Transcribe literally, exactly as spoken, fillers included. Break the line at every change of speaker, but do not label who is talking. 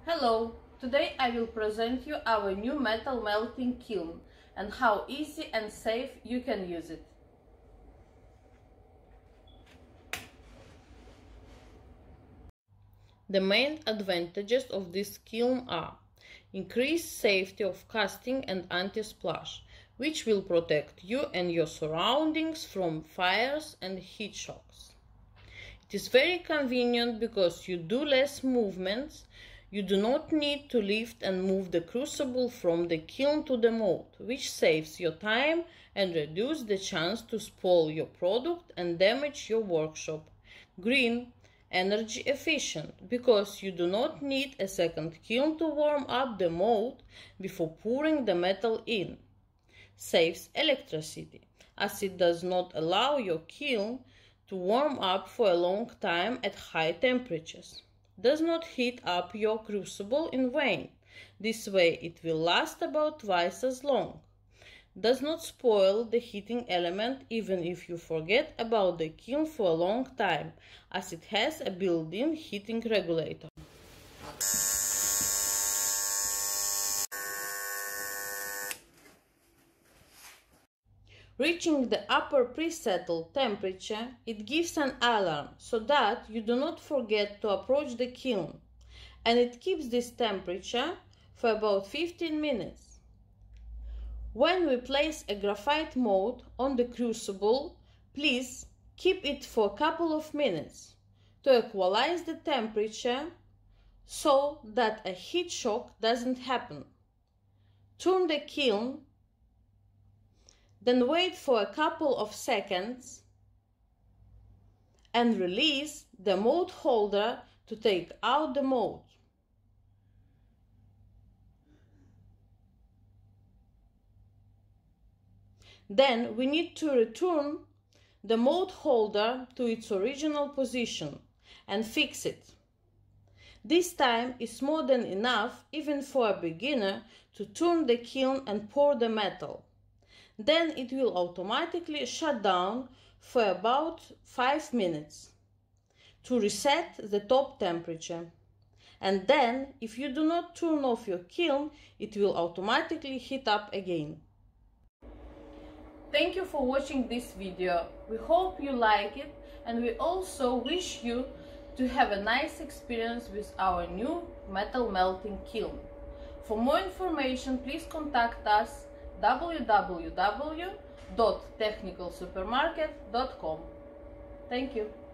Hello! Today I will present you our new metal melting kiln and how easy and safe you can use it. The main advantages of this kiln are increased safety of casting and anti-splash, which will protect you and your surroundings from fires and heat shocks. It is very convenient because you do less movements. You do not need to lift and move the crucible from the kiln to the mold, which saves your time and reduces the chance to spoil your product and damage your workshop. Green, energy efficient, because you do not need a second kiln to warm up the mold before pouring the metal in. Saves electricity, as it does not allow your kiln to warm up for a long time at high temperatures. Does not heat up your crucible in vain. This way it will last about twice as long. Does not spoil the heating element even if you forget about the kiln for a long time, as it has a built-in heating regulator. Reaching the upper presettled temperature, it gives an alarm so that you do not forget to approach the kiln, and it keeps this temperature for about fifteen minutes. When we place a graphite mold on the crucible, please keep it for a couple of minutes to equalize the temperature so that a heat shock doesn't happen. Turn the kiln, then wait for a couple of seconds and release the mold holder to take out the mold. Then we need to return the mold holder to its original position and fix it. This time is more than enough even for a beginner to turn the kiln and pour the metal. Then it will automatically shut down for about five minutes to reset the top temperature. And then, if you do not turn off your kiln, it will automatically heat up again. Thank you for watching this video. We hope you like it, and we also wish you to have a nice experience with our new metal melting kiln. For more information, please contact us w w w dot technical supermarket dot com. Thank you.